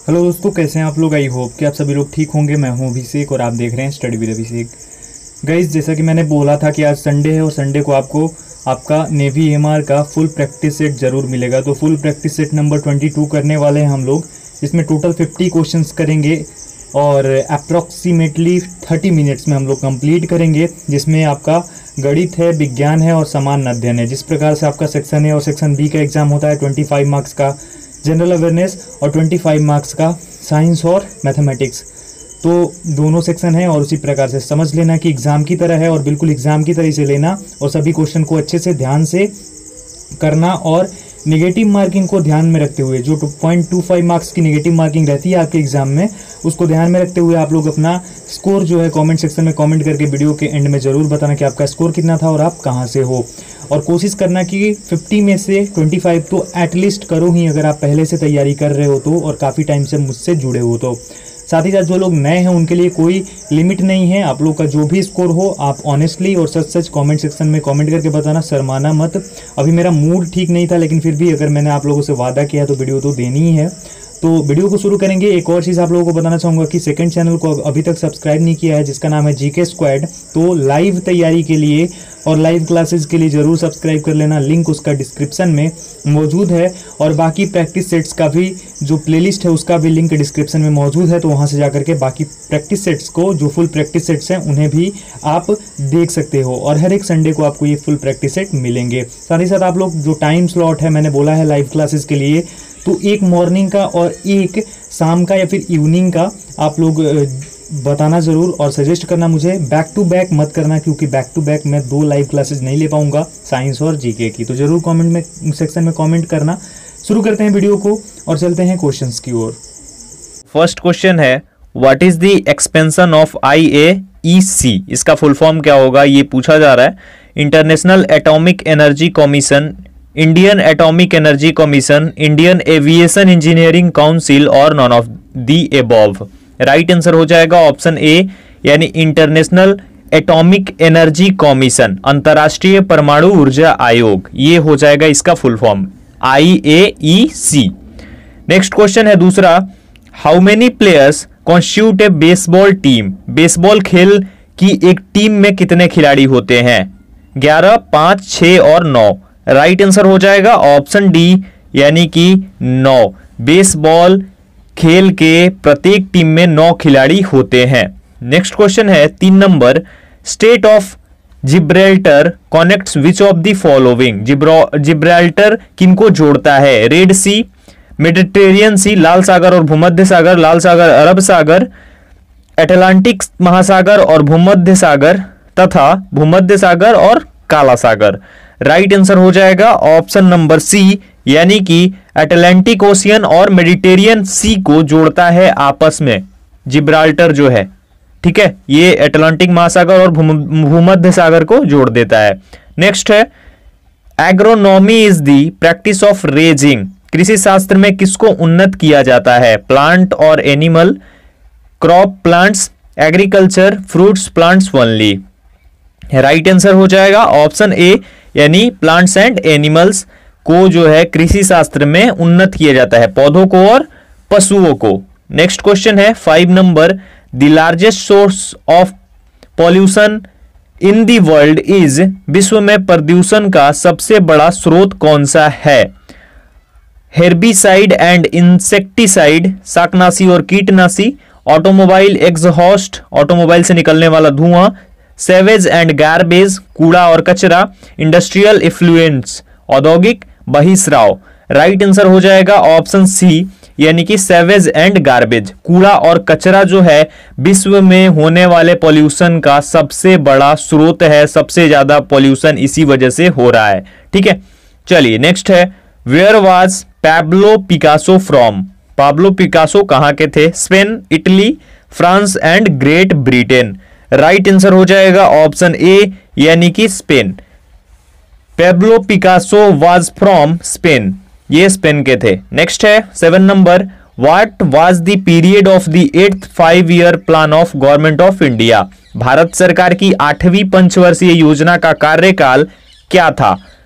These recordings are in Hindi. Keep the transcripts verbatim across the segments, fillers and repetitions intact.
हेलो दोस्तों, कैसे हैं आप लोग। आई होप कि आप सभी लोग ठीक होंगे। मैं हूं अभिषेक और आप देख रहे हैं स्टडी विद अभिषेक। गाइस, जैसा कि मैंने बोला था कि आज संडे है और संडे को आपको आपका नेवी एमआर का फुल प्रैक्टिस सेट ज़रूर मिलेगा। तो full practice set number twenty two करने वाले हैं हम लोग। इसमें टोटल फिफ्टी क्वेश्चंस करेंगे और अप्रॉक्सीमेटली थर्टी मिनट्स में हम लोग कंप्लीट करेंगे, जिसमें आपका गणित है, विज्ञान है और सामान्य अध्ययन है। जिस प्रकार से आपका सेक्शन है और सेक्शन बी का एग्जाम होता है ट्वेंटी फाइव मार्क्स का जनरल अवेयरनेस और ट्वेंटी फाइव मार्क्स का साइंस और मैथमेटिक्स, तो दोनों सेक्शन है और उसी प्रकार से समझ लेना कि एग्ज़ाम की तरह है और बिल्कुल एग्ज़ाम की तरह से लेना और सभी क्वेश्चन को अच्छे से ध्यान से करना और नेगेटिव मार्किंग को ध्यान में रखते हुए, जो पॉइंट टू फाइव मार्क्स की नेगेटिव मार्किंग रहती है आपके एग्जाम में, उसको ध्यान में रखते हुए आप लोग अपना स्कोर जो है कमेंट सेक्शन में कमेंट करके वीडियो के एंड में ज़रूर बताना कि आपका स्कोर कितना था और आप कहाँ से हो। और कोशिश करना कि फिफ्टी में से ट्वेंटी फाइव तो एटलीस्ट करो ही, अगर आप पहले से तैयारी कर रहे हो तो और काफ़ी टाइम से मुझसे जुड़े हो तो। साथ ही साथ जो लोग नए हैं उनके लिए कोई लिमिट नहीं है। आप लोग का जो भी स्कोर हो आप ऑनेस्टली और सच सच कमेंट सेक्शन में कमेंट करके बताना, शर्माना मत। अभी मेरा मूड ठीक नहीं था, लेकिन फिर भी अगर मैंने आप लोगों से वादा किया तो वीडियो तो देनी ही है। तो वीडियो को शुरू करेंगे। एक और चीज़ आप लोगों को बताना चाहूँगा कि सेकंड चैनल को अभी तक सब्सक्राइब नहीं किया है, जिसका नाम है जीके स्क्वाड, तो लाइव तैयारी के लिए और लाइव क्लासेस के लिए ज़रूर सब्सक्राइब कर लेना। लिंक उसका डिस्क्रिप्शन में मौजूद है और बाकी प्रैक्टिस सेट्स का भी जो प्लेलिस्ट है उसका भी लिंक डिस्क्रिप्शन में मौजूद है, तो वहाँ से जाकर के बाकी प्रैक्टिस सेट्स को, जो फुल प्रैक्टिस सेट्स हैं, उन्हें भी आप देख सकते हो। और हर एक संडे को आपको ये फुल प्रैक्टिस सेट मिलेंगे। साथ ही साथ आप लोग जो टाइम स्लॉट है मैंने बोला है लाइव क्लासेस के लिए, तो एक मॉर्निंग का और एक शाम का या फिर इवनिंग का आप लोग बताना ज़रूर और सजेस्ट करना मुझे। बैक टू बैक मत करना, क्योंकि बैक टू बैक मैं दो लाइव क्लासेस नहीं ले पाऊंगा साइंस और जीके की। तो ज़रूर कमेंट में सेक्शन में कमेंट करना। शुरू करते हैं वीडियो को और चलते हैं क्वेश्चंस की ओर। फर्स्ट क्वेश्चन है, what is the expansion of I A E C? इसका फुल फॉर्म क्या होगा ये पूछा जा रहा है। International Atomic Energy Commission, Indian Atomic Energy Commission, Indian Aviation Engineering Council और none of the above. Right answer हो जाएगा ऑप्शन ए, यानी इंटरनेशनल एटॉमिक एनर्जी कमीशन, अंतर्राष्ट्रीय परमाणु ऊर्जा आयोग, ये हो जाएगा इसका full form, I A E C. Next question है दूसरा, how many players constitute a baseball team? Baseball खेल की एक टीम में कितने खिलाड़ी होते हैं? ग्यारह, पांच, छह और नौ। राइट आंसर हो जाएगा ऑप्शन डी, यानी कि नौ। बेसबॉल खेल के प्रत्येक टीम में नौ खिलाड़ी होते हैं। नेक्स्ट क्वेश्चन है तीन नंबर, state of Gibraltar connects which of the following? Gibraltar किनको जोड़ता है? रेड सी, मेडिटेरियन सी, लाल सागर और भूमध्य सागर, लाल सागर, अरब सागर, अटलांटिक महासागर और भूमध्य सागर, तथा भूमध्य सागर और काला सागर। राइट आंसर हो जाएगा ऑप्शन नंबर सी, यानी कि अटलांटिक ओशियन और मेडिटेरियन सी को जोड़ता है आपस में जिब्राल्टर जो है, ठीक है, ये अटलांटिक महासागर और भूमध्य सागर को जोड़ देता है। नेक्स्ट है, agronomy is the practice of raising. कृषि शास्त्र में किसको उन्नत किया जाता है? प्लांट और animal, crop plants, agriculture, fruits plants only. Right answer हो जाएगा ऑप्शन ए, यानी प्लांट्स एंड एनिमल्स को जो है कृषि शास्त्र में उन्नत किया जाता है, पौधों को और पशुओं को। नेक्स्ट क्वेश्चन है five number, the largest source of pollution in the world is? विश्व में प्रदूषण का सबसे बड़ा स्रोत कौन सा है? हेर्बिसाइड एंड इंसेक्टिसाइड, शाकनाशी और कीटनाशी, ऑटोमोबाइल एग्जॉस्ट, ऑटोमोबाइल से निकलने वाला धुआं, सेवेज एंड गार्बेज, कूड़ा और कचरा, इंडस्ट्रियल इफ्लुएंस, औद्योगिक बहिस्राव। राइट आंसर हो जाएगा ऑप्शन सी, यानी कि सेवेज एंड गार्बेज। कूड़ा और कचरा जो है विश्व में होने वाले पॉल्यूशन का सबसे बड़ा स्रोत है, सबसे ज्यादा पॉल्यूशन इसी वजह से हो रहा है, ठीक है। चलिए नेक्स्ट है, where was Pablo Picasso from? Pablo Picasso कहां के थे? Spain, Italy, France and Great Britain. Right answer हो जाएगा ऑप्शन ए, यानी कि Spain. Pablo Picasso was from Spain, ये स्पेन के थे। नेक्स्ट है seven number, what was the period of the eighth five year plan of government of India? Bharat सरकार की आठवीं पंचवर्षीय योजना का कार्यकाल क्या था?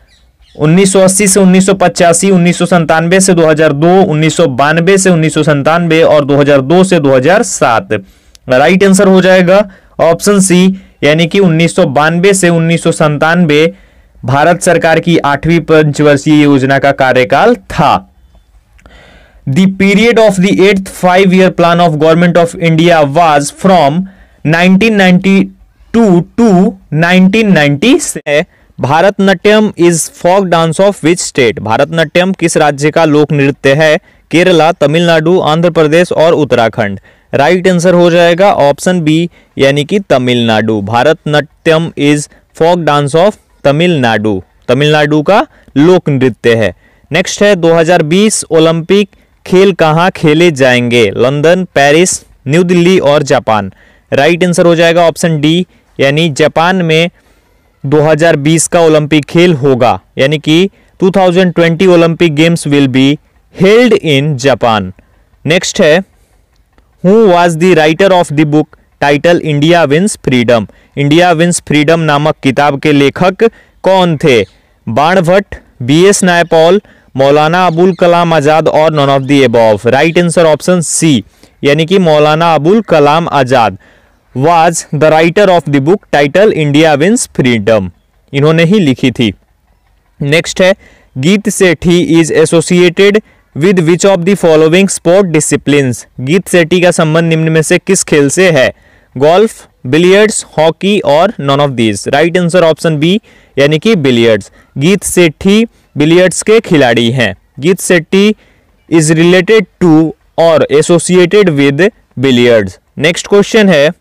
उन्नीस सौ अस्सी से उन्नीस सौ पचासी, उन्नीस सौ संतानवे से दो हज़ार दो, उन्नीस सौ बानवे से उन्नीस सौ संतानवे और दो हज़ार दो से दो हज़ार सात। राइट आंसर हो जाएगा ऑप्शन सी, यानी कि उन्नीस सौ बानवे से उन्नीस सौ संतानवे भारत सरकार की आठवीं पंचवर्षीय योजना का कार्यकाल था। The period of the eighth five-year plan of Government of India was from nineteen ninety-two to nineteen ninety-six. Bharatanatyam is folk dance of which state? Bharatanatyam किस राज्य का लोक नृत्य है? केरला, तमिलनाडु, आंध्र प्रदेश और उत्तराखंड। राइट आंसर हो जाएगा ऑप्शन बी, यानी कि Tamil Nadu. Bharatanatyam is folk dance of Tamil Nadu, Tamil Nadu का लोक नृत्य है। नेक्स्ट है दो हज़ार बीस ओलंपिक खेल कहाँ खेले जाएंगे? लंदन, पेरिस, न्यू दिल्ली और जापान। राइट आंसर हो जाएगा ऑप्शन डी, यानी जापान में दो हज़ार बीस का ओलंपिक खेल होगा, यानी कि दो हज़ार बीस Olympic Games will be held in Japan. Next है who was the writer of the book title India Wins Freedom? India Wins Freedom नामक किताब के लेखक कौन थे? बाणभट्ट, बी एस नायपॉल, मौलाना अबुल कलाम आजाद और none of the above. Right answer option C, यानी कि Maulana Abul Kalam Azad was the writer of the book title India Wins Freedom, इन्होंने ही लिखी थी। नेक्स्ट है Geet Sethi is associated with which of the following sport disciplines? Geet Sethi का संबंध निम्न में से किस खेल से है? गोल्फ, बिलियर्ड्स, हॉकी और none of these. Right answer option B, यानी कि बिलियर्ड्स। गीत सेठी बिलियर्ड्स के खिलाड़ी हैं। Geet Sethi is related to और associated with billiards. Next question है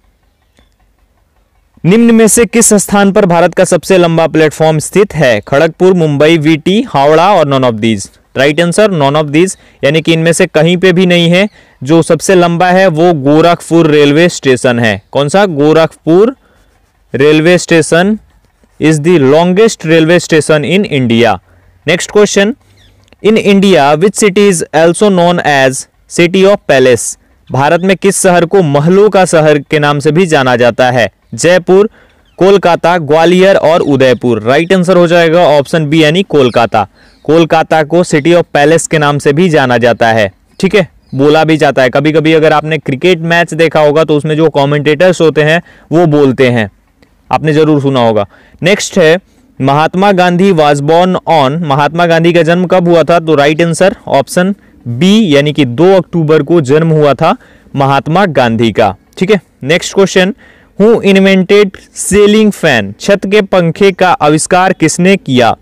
निम्न में से किस स्थान पर भारत का सबसे लंबा प्लेटफॉर्म स्थित है? खड़गपुर, मुंबई, वीटी, हावड़ा और none of these. Right answer none of these, यानी कि इनमें से कहीं पे भी नहीं है। जो सबसे लंबा है वो गोरखपुर रेलवे स्टेशन है। कौन सा? Gorakhpur railway station is the longest railway station in India. Next question in India which city is also known as city of palace? Bharat में किस शहर को महलों का शहर के नाम से भी जाना जाता है? जयपुर, कोलकाता, ग्वालियर और उदयपुर। राइट आंसर हो जाएगा ऑप्शन बी, यानी कोलकाता। कोलकाता को सिटी ऑफ पैलेस के नाम से भी जाना जाता है। ठीक है, बोला भी जाता है। कभी कभी अगर आपने क्रिकेट मैच देखा होगा तो उसमें जो कमेंटेटर्स होते हैं वो बोलते हैं, आपने जरूर सुना होगा। नेक्स्ट है Mahatma Gandhi was born on? Mahatma Gandhi का जन्म कब हुआ था? तो राइट आंसर ऑप्शन बी, यानी कि दो अक्टूबर को जन्म हुआ था महात्मा गांधी का। ठीक है, next question who invented ceiling fan? छत के पंखे का आविष्कार किसने किया?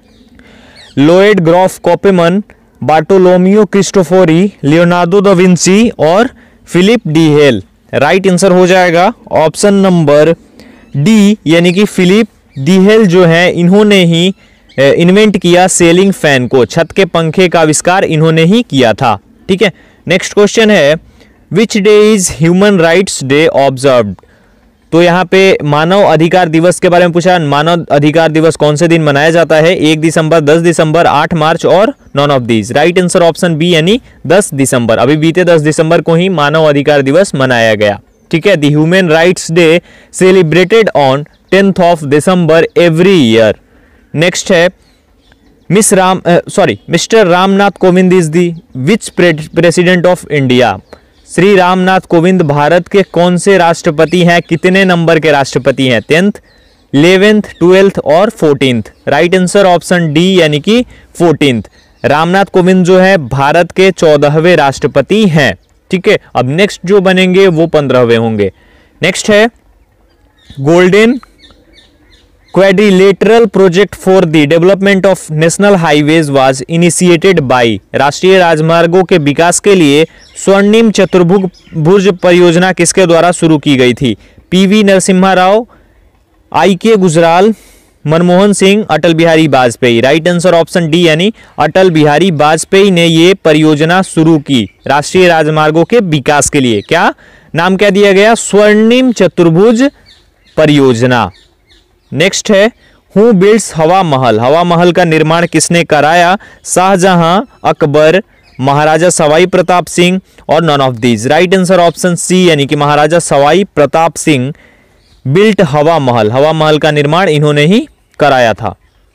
Lloyd Groff Copeman, Bartolomeo Cristofori, Leonardo da Vinci और Philip Diehl. Right answer हो जाएगा ऑप्शन नंबर डी, यानी कि फिलिप डी हेल जो है इन्होंने ही इन्वेंट किया सेलिंग फैन को। छत के पंखे का आविष्कार इन्होंने ही किया था। ठीक है, नेक्स्ट क्वेश्चन है which day is Human Rights Day observed? तो यहाँ पे मानव अधिकार दिवस के बारे में पूछा। मानव अधिकार दिवस कौन से दिन मनाया जाता है? एक दिसंबर, दस दिसंबर, आठ मार्च और none of these. Right answer option B, यानी दस दिसंबर। अभी बीते दस दिसंबर को ही मानव अधिकार दिवस मनाया गया। ठीक है, the Human Rights Day celebrated on tenth of December every year. Next है Miss Ram sorry Mister Ramnath Kovind is the which President of India? Shri Ramnath Kovind Bharat के कौन से राष्ट्रपति हैं? कितने नंबर के राष्ट्रपति हैं? टेंथ, इलेवेंथ, ट्वेल्थ और fourteenth. Right answer option D, यानी कि फोर्टीन्थ। रामनाथ कोविंद जो है भारत के चौदहवें राष्ट्रपति हैं। ठीक है, अब नेक्स्ट जो बनेंगे वो पंद्रहवें होंगे। नेक्स्ट है Golden Quadrilateral project for the development of National Highways was initiated by? राष्ट्रीय राजमार्गों के विकास के लिए स्वर्णिम चतुर्भुज परियोजना किसके द्वारा शुरू की गई थी? PV Narasimha Rao, I K Gujral, Manmohan Singh, Atal Bihari Vajpayee. Right answer option D, यानी अटल बिहारी वाजपेयी ने ये परियोजना शुरू की राष्ट्रीय राजमार्गों के विकास के लिए। क्या नाम क्या दिया गया? स्वर्णिम चतुर्भुज परियोजना। नेक्स्ट है हु बिल्ड्स हवा महल? हवा महल का निर्माण किसने कराया? शाहजहां, अकबर, महाराजा सवाई प्रताप सिंह और none of these. Right answer option C, यानी कि महाराजा सवाई प्रताप सिंह बिल्ट हवा महल। हवा महल का निर्माण इन्होंने ही कराया था।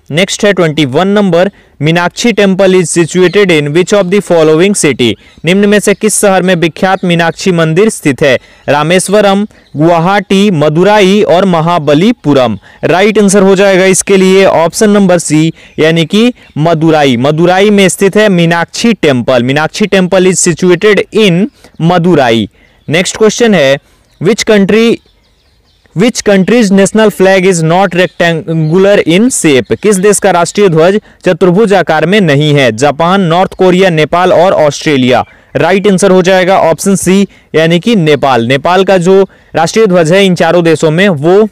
नेक्स्ट है twenty one number, Meenakshi temple is situated in which of the following city, निम्न में से किस शहर में विख्यात मीनाक्षी मंदिर स्थित है? रामेश्वरम, गुवाहाटी, मदुराई और महाबलीपुरम। राइट आंसर हो जाएगा इसके लिए ऑप्शन नंबर सी, यानी कि मदुराई। मदुराई में स्थित है Meenakshi temple. Meenakshi temple is situated in Madurai. Next question है, which country which country's national flag is not rectangular in shape, किस देश का राष्ट्रीय ध्वज चतुर्भुज आकार में नहीं है? जापान, नॉर्थ कोरिया, नेपाल और ऑस्ट्रेलिया। राइट आंसर हो जाएगा ऑप्शन सी, यानी कि नेपाल। नेपाल का जो राष्ट्रीय ध्वज है इन चारों देशों में वो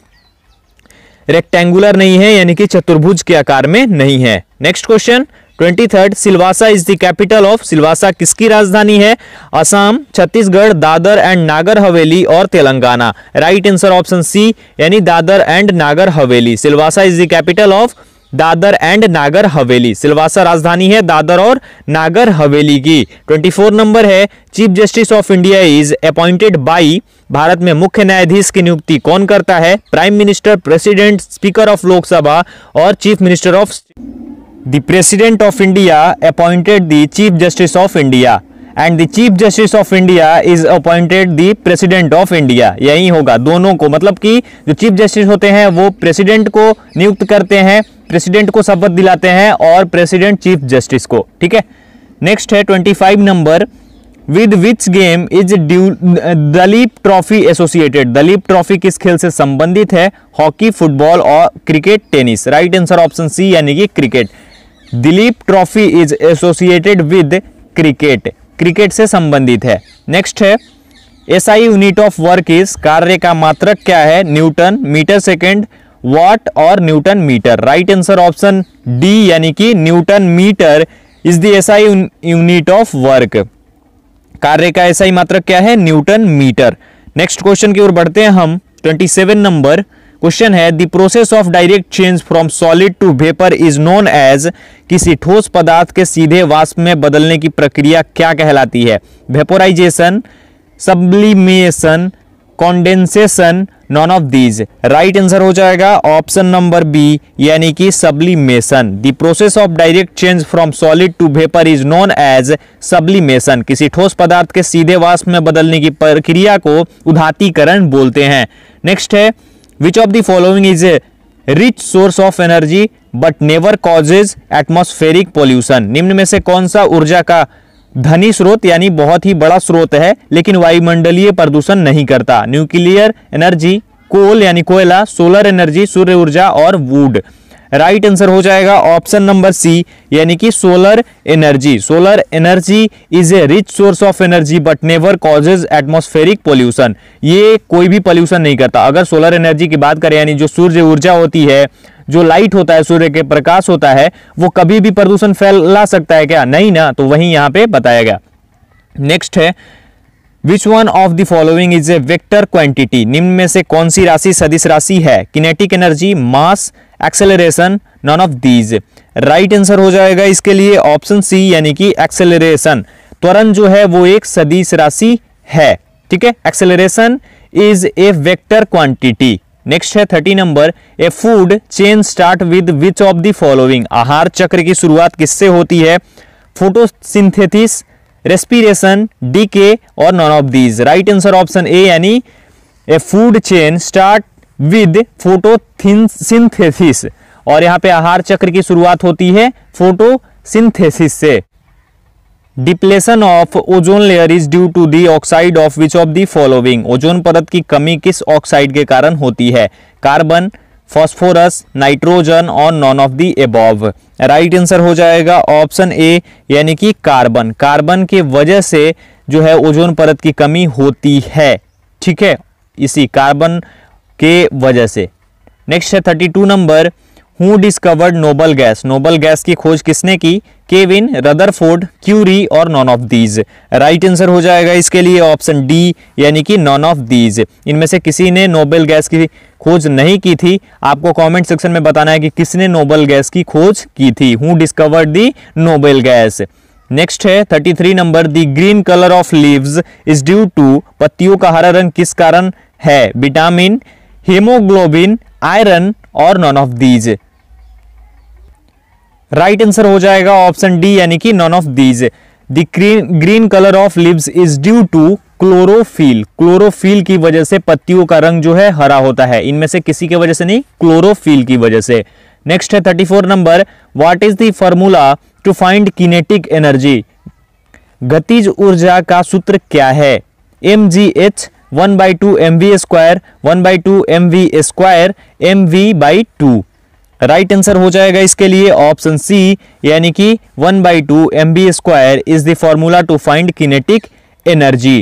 रेक्टेंगुलर नहीं है, यानी कि चतुर्भुज के आकार में नहीं है। Next question twenty third, Silvassa is the capital of, Silvassa किसकी राजधानी है? असम, छत्तीसगढ़, दादर एंड नागर हवेली और Telangana. Right answer option C, यानी Dadra and Nagar Haveli. Silvassa is the capital of Dadra and Nagar Haveli. Silvassa राजधानी है दादर और नागर हवेली की। ट्वेंटी फोर नंबर है, chief justice of India is appointed by, Bharat में मुख्य न्यायाधीश की नियुक्ति कौन करता है? Prime minister, president, speaker of Lok Sabha और chief minister of. The President of India appointed the Chief Justice of India and the Chief Justice of India is appointed the President of India। यही होगा दोनों को, मतलब कि जो चीफ जस्टिस होते हैं वो प्रेसिडेंट को नियुक्त करते हैं, प्रेसिडेंट को शपथ दिलाते हैं और प्रेसिडेंट चीफ जस्टिस को। ठीक है। नेक्स्ट है twenty five number, with which game is Duleep trophy associated, Duleep trophy किस खेल से संबंधित है? हॉकी, फुटबॉल और cricket, tennis. Right answer option C, यानी कि cricket. Duleep trophy is associated with cricket, cricket से संबंधित है। नेक्स्ट है, SI unit of work is, कार्य का मात्रक क्या है? न्यूटन, मीटर सेकेंड, वॉट और newton metre. Right answer option D, यानी कि newton metre is the SI unit of work. कार्य का एसआई मात्रक क्या है? Newton metre. नेक्स्ट क्वेश्चन की ओर बढ़ते हैं हम। ट्वेंटी सेवन नंबर क्वेश्चन है, the process of direct change from solid to vapour is known as, किसी ठोस पदार्थ के सीधे वाष्प में बदलने की प्रक्रिया क्या कहलाती है? Vaporisation, sublimation, condensation, none of these. Right answer हो जाएगा ऑप्शन नंबर बी, यानी कि sublimation. The process of direct change from solid to vapour is known as sublimation. किसी ठोस पदार्थ के सीधे वाष्प में बदलने की प्रक्रिया को उदातीकरण बोलते हैं। नेक्स्ट है, Which of the following is a rich source of energy but never causes atmospheric pollution? निम्न में से कौन सा ऊर्जा का धनी स्रोत यानी बहुत ही बड़ा स्रोत है लेकिन वायुमंडलीय प्रदूषण नहीं करता? न्यूक्लियर एनर्जी, कोल यानी कोयला, सोलर एनर्जी, सूर्य ऊर्जा और वुड। राइट आंसर हो जाएगा ऑप्शन नंबर सी, यानी कि solar energy. Solar energy is a rich source of energy but never causes atmospheric pollution. ये कोई भी पोल्यूशन नहीं करता। अगर सोलर एनर्जी की बात करें, यानी जो सूर्य ऊर्जा होती है, जो लाइट होता है, सूर्य के प्रकाश होता है, वो कभी भी प्रदूषण फैला सकता है क्या? नहीं ना, तो वही यहाँ पे बताया गया। नेक्स्ट है, which one of the following is a vector quantity, निम्न में से कौन सी राशि सदिश राशि है? Kinetic energy, mass, acceleration, none of these. Right answer हो जाएगा इसके लिए ऑप्शन सी, यानी कि एक्सेलरेशन। त्वरण जो है वो एक सदिश राशि है। ठीक है, acceleration is a vector quantity. Next है thirty number, a food chain start with which of the following, आहार चक्र की शुरुआत किससे होती है? फोटोसिंथेसिस, रेस्पिरेशन, डीके और none of these. Right answer option A, यानी a food chain start with photosynthesis, और यहां पे आहार चक्र की शुरुआत होती है फोटोसिंथेसिस से। Depletion of ozone layer is due to the oxide of which of the following, ozone परत की कमी किस ऑक्साइड के कारण होती है? कार्बन, फॉस्फोरस, नाइट्रोजन और none of the above. Right answer हो जाएगा ऑप्शन ए, यानी कि कार्बन। कार्बन की वजह से जो है ओजोन परत की कमी होती है। ठीक है, इसी कार्बन के वजह से। नेक्स्ट है thirty two number, who discovered noble gas, noble gas की खोज किसने की? केविन, रदरफोर्ड, क्यूरी और none of these. Right answer हो जाएगा इसके लिए ऑप्शन डी, यानी कि नॉन ऑफ दीज। इनमें से किसी ने नोबेल गैस की खोज नहीं की थी। आपको कमेंट सेक्शन में बताना है कि किसने नोबेल गैस की खोज की थी। Who discovered the noble gas. Next है thirty three number, the green colour of leaves is due to, पत्तियों का हरा रंग किस कारण है? विटामिन, हीमोग्लोबिन, आयरन और none of these. Right answer हो जाएगा ऑप्शन डी यानी कि none of these. The green colour of leaves is due to chlorophyll. Chlorophyll की वजह से पत्तियों का रंग जो है हरा होता है। इनमें से किसी की वजह से नहीं, क्लोरोफिल की वजह से। नेक्स्ट है thirty four number, what is the formula to find kinetic energy. गतिज ऊर्जा का सूत्र क्या है। M G H one by two M V square, one by two M V square, M V by two. Right answer हो जाएगा इसके लिए ऑप्शन सी यानी कि one by two M V square is the formula to find kinetic energy.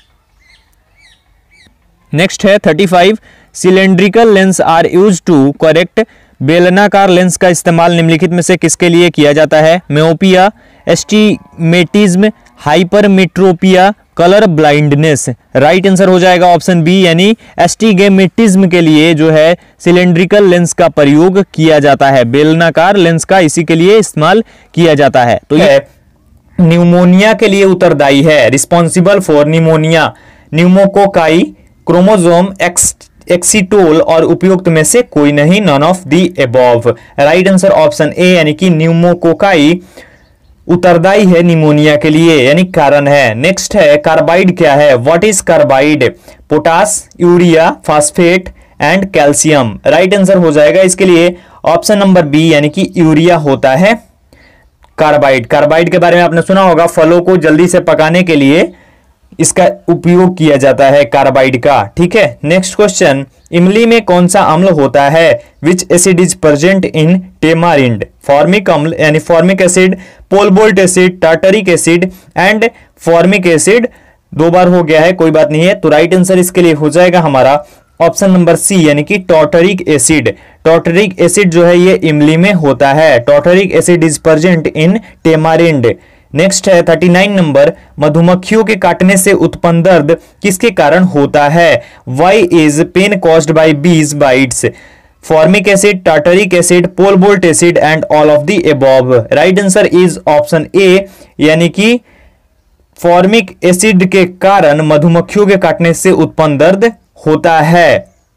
Next है thirty five, cylindrical lens are use to correct. बेलनाकार लेंस का इस्तेमाल निम्नलिखित में से किसके लिए किया जाता है। Myopia, astigmatism, hypermetropia, colour blindness. Right answer हो जाएगा ऑप्शन बी यानी एस्टिगमेटिज्म के लिए जो है सिलेंड्रिकल लेंस का प्रयोग किया जाता है। बेलनाकार लेंस का इसी के लिए इस्तेमाल किया जाता है। तो ये न्यूमोनिया के लिए उत्तरदायी है, responsible for pneumonia, pneumococci, chromosome X एक्सीटोल और उपयुक्त में से कोई नहीं, none of the above. Right answer option A यानी कि न्यूमोकोकाई उत्तरदायी है निमोनिया के लिए, यानी कारण है। नेक्स्ट है कार्बाइड क्या है। What is carbide. Potash, urea, phosphate and calcium. Right answer हो जाएगा इसके लिए ऑप्शन नंबर बी यानी कि यूरिया होता है कार्बाइड। कार्बाइड के बारे में आपने सुना होगा, फलों को जल्दी से पकाने के लिए इसका उपयोग किया जाता है कार्बाइड का। ठीक है, नेक्स्ट क्वेश्चन, इमली में कौन सा अम्ल होता है। Which acid is present in tamarind. Formic अम्ल यानी फॉर्मिक एसिड, पोलबोल्ट acid, tartaric acid and formic acid. दो बार हो गया है, कोई बात नहीं है। तो राइट आंसर इसके लिए हो जाएगा हमारा ऑप्शन नंबर सी यानी कि टॉर्टरिक एसिड। टॉर्टरिक एसिड जो है ये इमली में होता है। Tartaric acid is present in tamarind. Next है थर्टी नाइन नंबर, मधुमक्खियों के काटने से उत्पन्न दर्द किसके कारण होता है। Why is pain caused by bees bites. Formic acid, tartaric acid, पोलबोल्ट acid and all of the above. Right answer is option A यानी कि फॉर्मिक एसिड के कारण मधुमक्खियों के काटने से उत्पन्न दर्द होता है।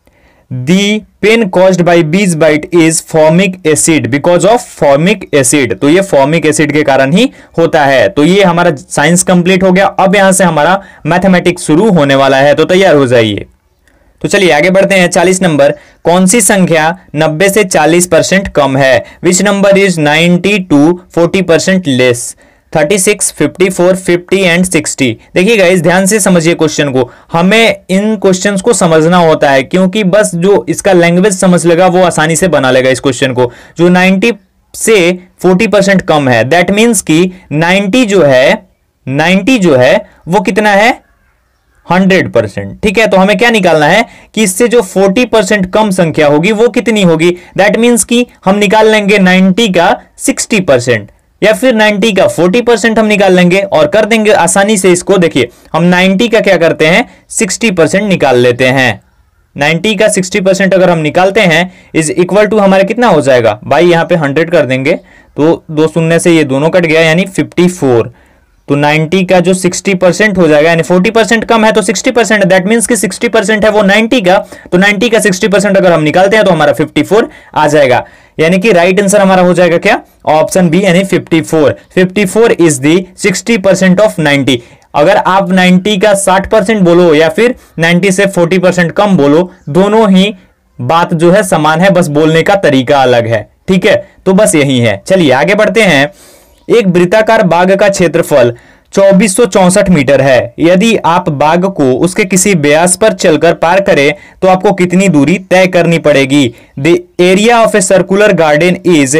The pain caused by bees bite is formic acid because of formic acid. तो ये फॉर्मिक एसिड के कारण ही होता है। तो ये हमारा साइंस कंप्लीट हो गया। अब यहां से हमारा मैथमेटिक्स शुरू होने वाला है, तो तैयार हो जाइए। तो चलिए आगे बढ़ते हैं। चालीस नंबर, कौन सी संख्या नब्बे से चालीस परसेंट कम है। Which number is ninety to forty percent less. Thirty six, fifty four, fifty and sixty. देखिए गाइस, ध्यान से समझिए क्वेश्चन को। हमें इन क्वेश्चंस को समझना होता है, क्योंकि बस जो इसका लैंग्वेज समझ लेगा वो आसानी से बना लेगा इस क्वेश्चन को। जो नाइंटी से फोर्टी परसेंट कम है, दैट मीन्स कि नाइंटी जो है नाइंटी जो है वो कितना है, हंड्रेड परसेंट। ठीक है, तो हमें क्या निकालना है कि इससे जो फोर्टी परसेंट कम संख्या होगी वो कितनी होगी। दैट मीन्स कि हम निकाल लेंगे नाइंटी का सिक्सटी परसेंट या फिर नाइंटी का फोर्टी परसेंट हम निकाल लेंगे और कर देंगे आसानी से इसको। देखिए, हम नाइंटी का क्या करते हैं, सिक्सटी परसेंट निकाल लेते हैं। नाइंटी का सिक्सटी परसेंट अगर हम निकालते हैं इज इक्वल टू हमारे कितना हो जाएगा भाई, यहां पे हंड्रेड कर देंगे तो दो शून्य से ये दोनों कट गया यानी फिफ्टी फोर। तो नाइंटी का जो सिक्सटी परसेंट हो जाएगा, यानी फोर्टी परसेंट कम है तो सिक्सटी परसेंट, दैट मींस कि सिक्सटी परसेंट है वो नाइंटी का, तो नाइंटी का सिक्सटी परसेंट अगर हम निकालते हैं तो हमारा फिफ्टी फोर आ जाएगा। यानी कि राइट आंसर हमारा हो जाएगा क्या, ऑप्शन बी यानी fifty four. Fifty four is the sixty percent of ninety. अगर आप नाइंटी का साठ परसेंट बोलो या फिर नाइंटी से फोर्टी परसेंट कम बोलो, दोनों ही बात जो है समान है, बस बोलने का तरीका अलग है। ठीक है, तो बस यही है। चलिए आगे बढ़ते हैं। एक वृत्ताकार बाग का क्षेत्रफल चौबीस सौ चौसठ मीटर है। यदि आप बाग को उसके किसी व्यास पर चलकर पार करें तो आपको कितनी दूरी तय करनी पड़ेगी। The area of a circular garden is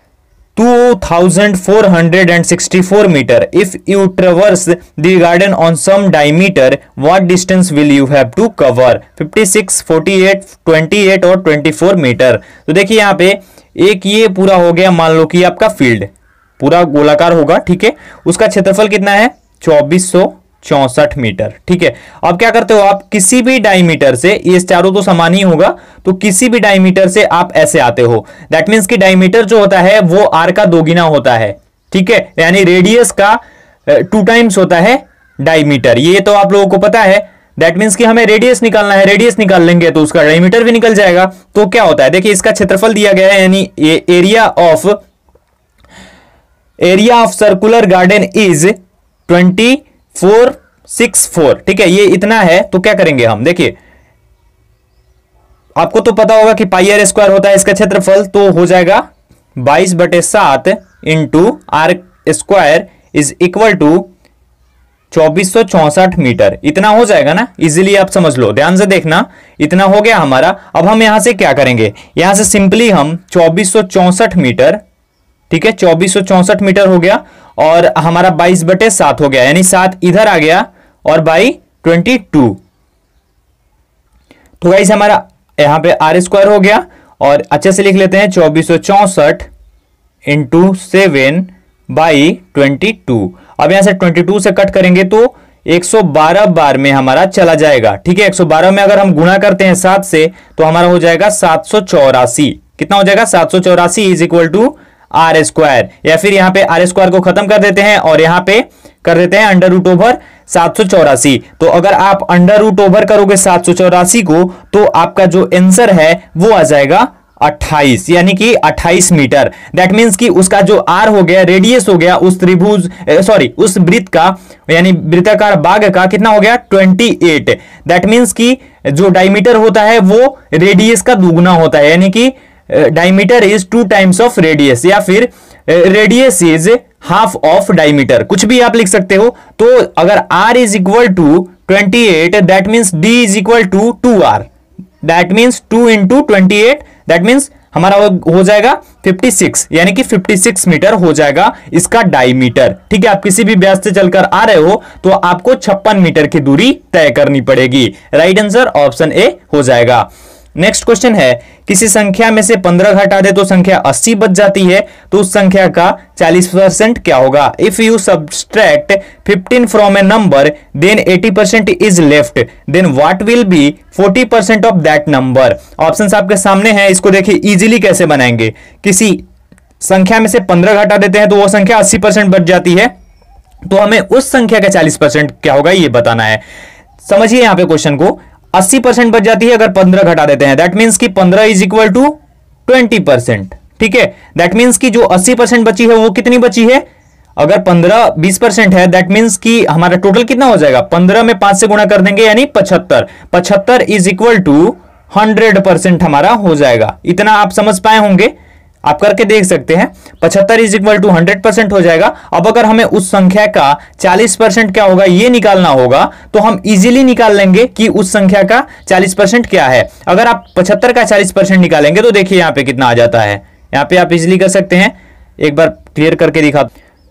two thousand four hundred sixty four metre. If you traverse the garden on some diameter, what distance will you have to cover. Fifty six, forty eight, twenty eight और ट्वेंटी फोर मीटर। तो देखिए यहाँ पे एक ये पूरा हो गया, मान लो कि आपका फील्ड पूरा गोलाकार होगा। ठीक है, उसका क्षेत्रफल कितना है, चौबीस सौ चौसठ मीटर। ठीक है, अब क्या करते हो आप, किसी भी डायमीटर से, ये चारों तो समान ही होगा, तो किसी भी डायमीटर से आप ऐसे आते हो। दैट मींस कि डायमीटर जो होता है वो आर का दोगुना होता है। ठीक है, यानी रेडियस का टू टाइम्स होता है डायमीटर। ये तो आप लोगों को पता है। दैट मींस कि हमें रेडियस निकालना है, रेडियस निकाल लेंगे तो उसका डायमीटर भी निकल जाएगा। तो क्या होता है, देखिए इसका क्षेत्रफल दिया गया है, यानी area of area of circular garden is twenty four six four, ठीक है, ये इतना है। तो क्या करेंगे हम, देखिए आपको तो पता होगा कि पाई आर स्क्वायर होता है इसका क्षेत्रफल, तो हो जाएगा बाईस बटे सात into R square is equal to चौबीस सौ चौसठ मीटर, इतना हो जाएगा ना, इजीली आप समझ लो, ध्यान से देखना, इतना हो गया हमारा। अब हम यहां से क्या करेंगे, यहां से सिंपली हम चौबीस सौ चौसठ मीटर, ठीक है, चौबीस सौ चौसठ मीटर हो गया और हमारा बाईस बटे सात हो गया, यानी सात इधर आ गया और बाई ट्वेंटी टू। तो गाइस हमारा यहां पे आर स्क्वायर हो गया और अच्छे से लिख लेते हैं चौबीस सौ चौसठ into seven by twenty two. अब यहां से बाईस से कट करेंगे तो एक सौ बारह बार में हमारा चला जाएगा, ठीक है। एक सौ बारह में अगर हम गुणा करते हैं सात से तो हमारा हो जाएगा सात सौ चौरासी, कितना हो जाएगा, सात सौ चौरासी is equal to R square, या फिर यहां पे आर स्क्वायर को खत्म कर देते हैं और यहां पे कर देते हैं अंडर रूट ओवर सात सौ चौरासी। तो अगर आप अंडर रूट ओवर करोगे सात सौ चौरासी को तो आपका जो आंसर है वो आ जाएगा अट्ठाईस, यानी कि अट्ठाईस मीटर। दैट मींस कि उसका जो आर हो गया, रेडियस हो गया उस त्रिभुज सॉरी उस वृत्त का, यानी वृत्ताकार बाग का कितना हो गया अट्ठाईस। दैट मींस कि जो डायमीटर होता है वो रेडियस का दुगुना होता है, यानी कि diameter is two times of radius, या फिर radius is half of diameter, कुछ भी आप लिख सकते हो। तो अगर r is equal to twenty eight, that means d is equal to two R, that means two into twenty eight, that means हमारा हो जाएगा छप्पन, यानी कि छप्पन मीटर हो जाएगा इसका डायमीटर, ठीक है। आप किसी भी व्यास से चलकर आ रहे हो तो आपको छप्पन मीटर की दूरी तय करनी पड़ेगी। राइट आंसर ऑप्शन ए हो जाएगा। नेक्स्ट क्वेश्चन है, किसी संख्या में से पंद्रह घटा दे तो संख्या अस्सी बच जाती है, तो उस संख्या का चालीस परसेंट क्या होगा। If you subtract fifteen from a number then eighty percent is left, then what will be forty percent of that number. Options आपके सामने हैं, इसको देखिए इजीली कैसे बनाएंगे। किसी संख्या में से पंद्रह घटा देते हैं तो वो संख्या अस्सी परसेंट बच जाती है, तो हमें उस संख्या का चालीस परसेंट क्या होगा ये बताना है। समझिए यहां पे क्वेश्चन को, अस्सी परसेंट बच जाती है अगर पंद्रह घटा देते हैं, दैट मींस कि पंद्रह is equal to twenty percent, ठीक है। दैट मींस कि जो अस्सी परसेंट बची है वो कितनी बची है, अगर पंद्रह बीस परसेंट है, दैट मींस कि हमारा टोटल कितना हो जाएगा, पंद्रह में पांच से गुणा कर देंगे यानी पचहत्तर, पचहत्तर is equal to hundred percent हमारा हो जाएगा। इतना आप समझ पाए होंगे, आप करके देख सकते हैं, पचहत्तर is equal to hundred percent हो जाएगा। अब अगर हमें उस संख्या का चालीस परसेंट क्या होगा ये निकालना होगा, तो हम इजीली निकाल लेंगे कि उस संख्या का चालीस परसेंट क्या है। अगर आप पचहत्तर का चालीस परसेंट निकालेंगे तो देखिए यहां पे कितना आ जाता है, यहां पे आप इजीली कर सकते हैं, एक बार क्लियर करके दिखा।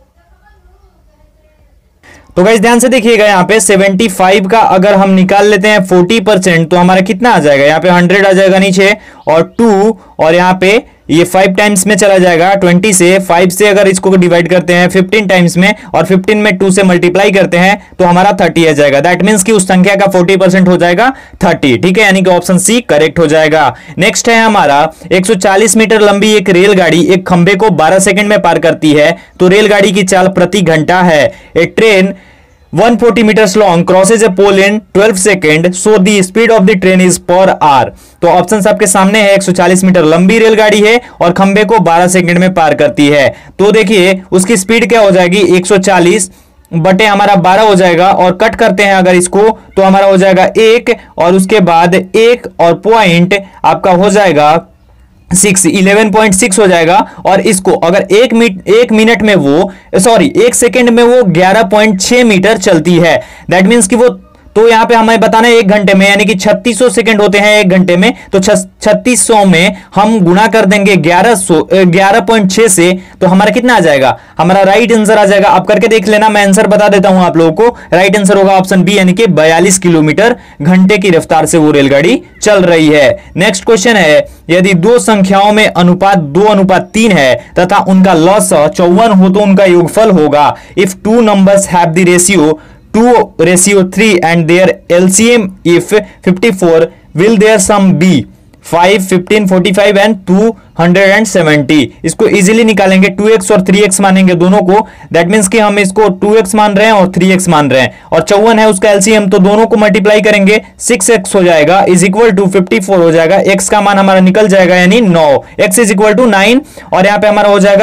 तो गाइस ध्यान से देखिएगा, यहाँ पे पचहत्तर का अगर हम निकाल लेते हैं चालीस परसेंट तो हमारा कितना आ जाएगा, यहाँ पे हंड्रेड आ जाएगा नीचे और टू, और यहाँ पे ये फाइव टाइम्स में चला जाएगा, ट्वेंटी से फाइव से अगर इसको डिवाइड करते हैं फिफ्टीन टाइम्स में और फिफ्टीन में टू से मल्टीप्लाई करते हैं तो हमारा थर्टी आ जाएगा। दैट मींस कि उस संख्या का चालीस परसेंट हो जाएगा थर्टी, ठीक है, यानी कि ऑप्शन सी करेक्ट हो जाएगा। नेक्स्ट है हमारा, एक सौ चालीस मीटर लंबी एक रेलगाड़ी एक खंबे को बारह सेकंड में पार करती है, तो रेलगाड़ी की चाल प्रति घंटा है। A train one hundred forty meters long crosses a pole in twelve second, so the speed of the train is per hour। तो ऑप्शंस आपके सामने है, एक सौ चालीस मीटर लंबी रेलगाड़ी है और खंबे को बारह सेकंड में पार करती है, तो देखिए उसकी स्पीड क्या हो जाएगी, एक सौ चालीस बटे हमारा बारह हो जाएगा, और कट करते हैं अगर इसको तो हमारा हो जाएगा एक, और उसके बाद एक और पॉइंट आपका हो जाएगा सिक्स, इलेवन पॉइंट सिक्स हो जाएगा, और इसको अगर एक मिनट एक मिनट में वो सॉरी एक सेकंड में वो ग्यारह पॉइंट छह मीटर चलती है। दैट मींस कि वो, तो यहां पे हमें बताना है एक घंटे में, यानी कि छत्तीस सौ सेकंड होते हैं एक घंटे में, तो छत्तीस सौ में हम गुणा कर देंगे ग्यारह सौ ग्यारह पॉइंट छह से, तो हमारा कितना आ जाएगा, हमारा राइट आंसर आ जाएगा। आप करके देख लेना, मैं आंसर बता देता हूं आप लोगों को। राइट आंसर होगा ऑप्शन बी, यानी कि बयालीस किलोमीटर घंटे की रफ्तार से वो रेलगाड़ी चल रही है। नेक्स्ट क्वेश्चन है, यदि दो संख्याओं में अनुपात दो अनुपात तीन है तथा उनका लॉसा चौवन हो तो उनका योगफल होगा। If two numbers have the ratio two ratio three and their L C M if fifty-four, will their sum be five, fifteen, forty-five and two hundred seventy। इसको इजीली निकालेंगे, टू एक्स और थ्री एक्स मानेंगे दोनों को, दैट मींस कि हम इसको टू एक्स मान रहे हैं और थ्री एक्स मान रहे हैं, और चौवन है उसका एलसीएम, तो दोनों को मल्टीप्लाई करेंगे, सिक्स एक्स हो जाएगा is equal to fifty four हो जाएगा, एक्स का मान हमारा निकल जाएगा यानी नौ, X is equal to nine, और यहाँ पे हमारा हो जाएगा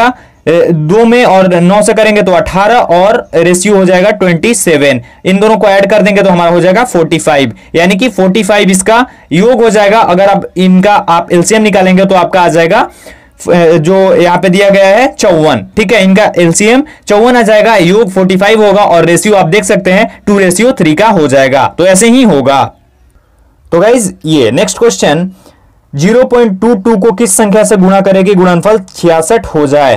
दो में और नौ से करेंगे तो अठारह और रेशियो हो जाएगा सत्ताईस। इन दोनों को ऐड कर देंगे तो हमारा हो जाएगा पैंतालीस, यानी कि पैंतालीस इसका योग हो जाएगा। अगर आप इनका आप एलसीएम निकालेंगे तो आपका आ जाएगा जो यहां पे दिया गया है चौवन। ठीक है, इनका एलसीएम चौवन आ जाएगा, योग पैंतालीस होगा और रेशियो आप देख सकते हैं टू रेशियो थ्री का हो जाएगा। तो ऐसे ही होगा। तो गाइज ये next question, zero point two two को किस संख्या से गुणा करेगी गुणनफल छियासठ हो जाए।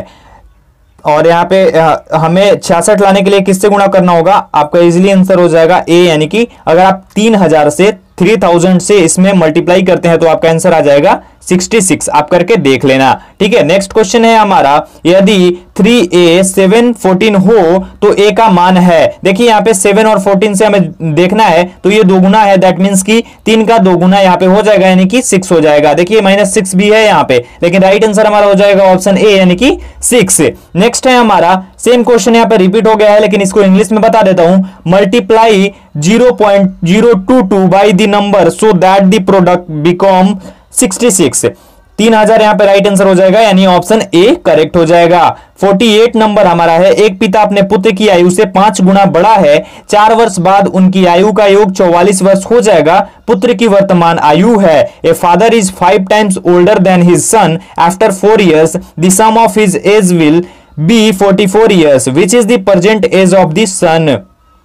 और यहाँ पे हमें छियासठ लाने के लिए किससे गुणा करना होगा, आपका इजीली आंसर हो जाएगा ए, यानी कि अगर आप तीन हजार से थ्री थाउजेंड से इसमें मल्टीप्लाई करते हैं तो आपका आंसर आ जाएगा छियासठ। आप करके देख लेना। ठीक है, नेक्स्ट क्वेश्चन है हमारा, यदि थ्री ए सेवन फोर्टीन हो तो ए का मान है। देखिए यहाँ पे सेवन और फोर्टीन से हमें देखना है तो ये दो गुना है, दैट मींस कि तीन का दो गुना यहाँ पे हो जाएगा, यानी कि सिक्स हो जाएगा। देखिए माइनस सिक्स भी है यहाँ पे, लेकिन राइट आंसर हमारा हो जाएगा ऑप्शन ए, यानी कि सिक्स। नेक्स्ट है हमारा सेम क्वेश्चन यहाँ पे रिपीट हो गया है, लेकिन इसको इंग्लिश में बता देता हूं। Multiply zero point zero two two by the number so that the product become sixty six. तीन हजार यहां पे राइट आंसर हो जाएगा, यानी ऑप्शन ए करेक्ट हो जाएगा। अड़तालीस नंबर हमारा है, एक पिता अपने पुत्र की आयु से पांच गुना बड़ा है, चार वर्ष बाद उनकी आयु का योग चौवालीस वर्ष हो जाएगा। पुत्र की वर्तमान आयु है, a father is five times older than his son after four years, the sum of his age will be forty four years, which is the present age of the son.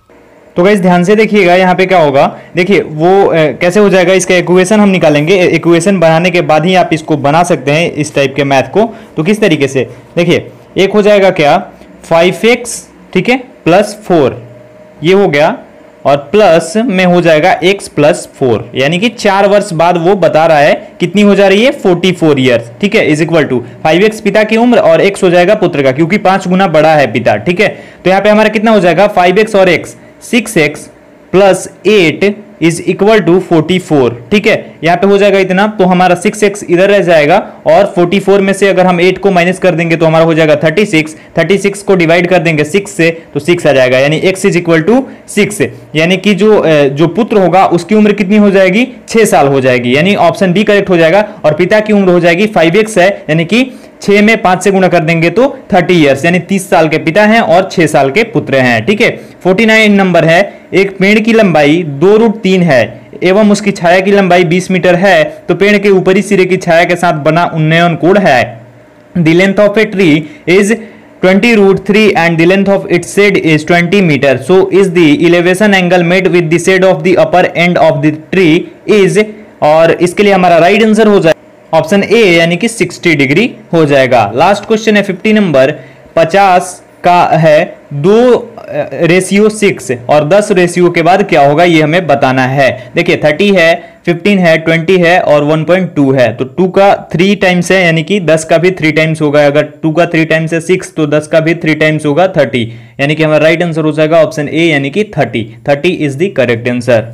तो गाइस ध्यान से देखिएगा यहाँ पे क्या होगा। देखिए वो ए, कैसे हो जाएगा, इसका इक्वेशन हम निकालेंगे। इक्वेशन बनाने के बाद ही आप इसको बना सकते हैं इस टाइप के मैथ को। तो किस तरीके से, देखिए एक हो जाएगा क्या, फाइव एक्स, ठीक है, प्लस फोर, ये हो गया, और प्लस में हो जाएगा x प्लस फोर, यानी कि चार वर्ष बाद वो बता रहा है कितनी हो जा रही है, फोर्टी फोर ईयर्स। ठीक है, is equal to five X पिता की उम्र और x हो जाएगा पुत्र का, क्योंकि पांच गुना बड़ा है पिता। ठीक है, तो यहाँ पे हमारा कितना हो जाएगा, फाइव एक्स और x, six X plus eight is equal to forty four. ठीक है, यहां पे हो जाएगा इतना, तो हमारा सिक्स एक्स इधर रह जाएगा और फोर्टी फोर में से अगर हम एट को माइनस कर देंगे तो हमारा हो जाएगा थर्टी सिक्स। थर्टी सिक्स को डिवाइड कर देंगे सिक्स से तो सिक्स आ जाएगा, यानी x is equal to six. यानी कि जो जो पुत्र होगा उसकी उम्र कितनी हो जाएगी, छह साल हो जाएगी, यानी ऑप्शन डी करेक्ट हो जाएगा। और पिता की उम्र हो जाएगी फाइव एक्स है, यानी कि छह में पांच से गुणा कर देंगे तो थर्टी इयर्स, यानी तीस साल के पिता हैं और छह साल के पुत्र हैं। ठीक है, फोर्टी नाइन नंबर है, एक पेड़ की लंबाई दो रूट तीन है एवं उसकी छाया की लंबाई बीस मीटर है, तो पेड़ के ऊपरी सिरे की छाया के साथ बना उन्नयन कोण है। The length of a tree is twenty root three and the length of its shade is twenty meter, so is the elevation angle made with the shade of the upper end of the tree is, और इसके लिए हमारा राइट आंसर हो जाए ऑप्शन ए, यानी कि साठ डिग्री हो जाएगा। लास्ट क्वेश्चन है फिफ्टी नंबर, पचास का है दो रेशियो सिक्स और दस रेशियो के बाद क्या होगा ये हमें बताना है। देखिए थर्टी है, फिफ्टीन है, ट्वेंटी है और वन पॉइंट टू है, तो टू का थ्री टाइम्स है, यानी कि दस का भी थ्री टाइम्स होगा। अगर टू का थ्री टाइम्स है सिक्स तो दस का भी थ्री टाइम्स होगा थर्टी, यानी कि हमारा राइट आंसर हो जाएगा ऑप्शन ए, यानी कि thirty. Thirty is the correct answer.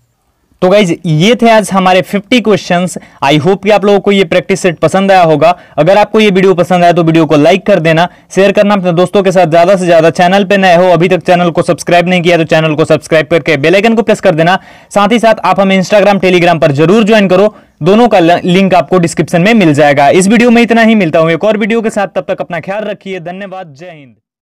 तो गाइज ये थे आज हमारे फिफ्टी क्वेश्चंस। आई होप कि आप लोगों को ये प्रैक्टिस सेट पसंद आया होगा। अगर आपको ये वीडियो पसंद आया तो वीडियो को लाइक कर देना, शेयर करना अपने दोस्तों के साथ ज्यादा से ज्यादा। चैनल पे नए हो, अभी तक चैनल को सब्सक्राइब नहीं किया तो चैनल को सब्सक्राइब करके बेल आइकन को प्रेस कर देना। साथ ही साथ आप हमें इंस्टाग्राम टेलीग्राम पर जरूर ज्वाइन करो, दोनों का लिंक आपको डिस्क्रिप्शन में मिल जाएगा। इस वीडियो में इतना ही, मिलता हूं एक और वीडियो के साथ, तब तक अपना ख्याल रखिए। धन्यवाद, जय हिंद।